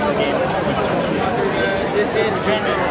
This is Jenny.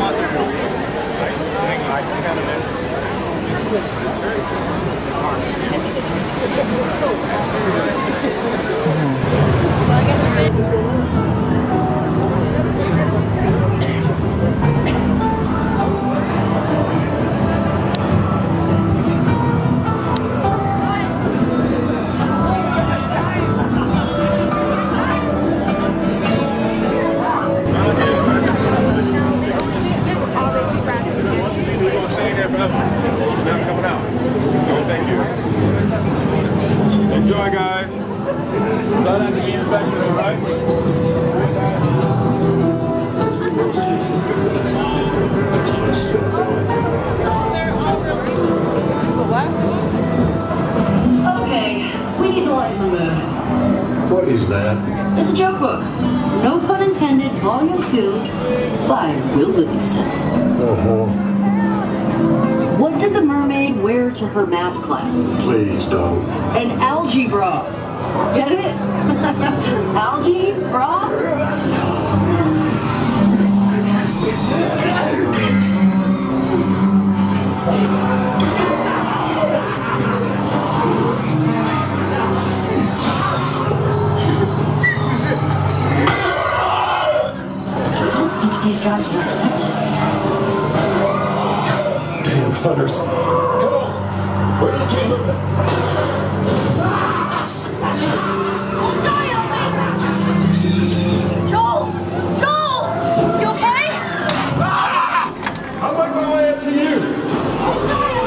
Enjoy, guys. Glad I can get back here, right? Okay, we need to lighten the mood. What is that? It's a joke book. No pun intended, Volume 2 by Will Livingston. What did the mermaid wear to her math class? Please don't. An algae bra. Get it? Algae bra? I don't think these guys were affected. Damn hunters. Come on. Where you came? Joel! Joel! You okay? I'll make my way up to you.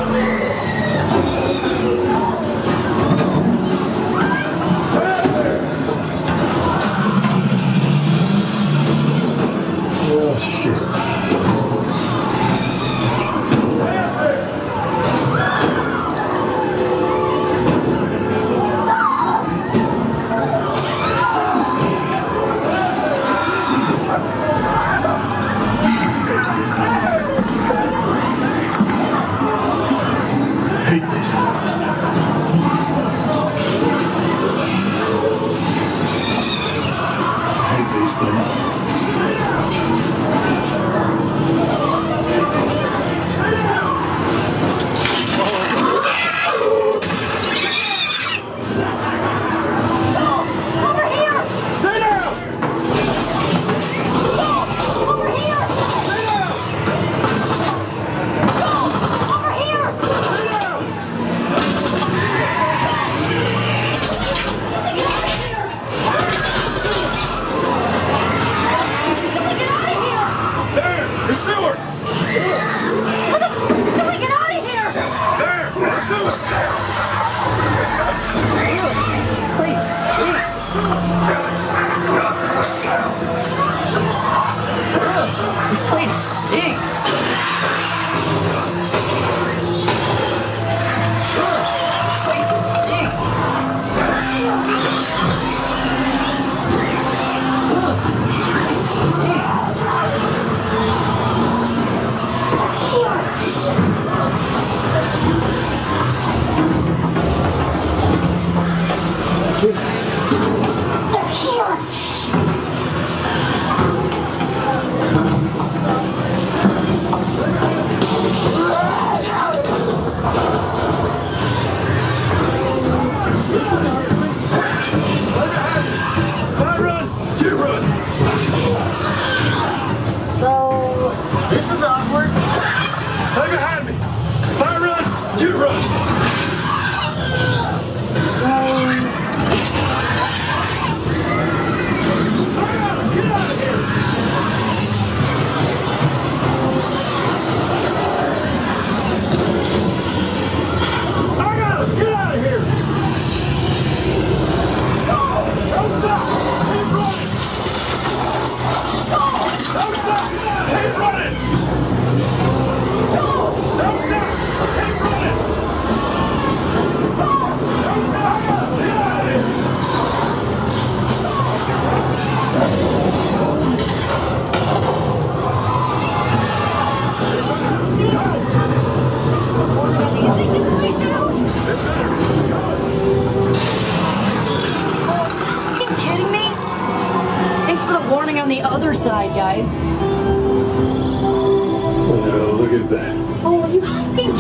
Oh, shit. guys. Well, look at that. Oh, you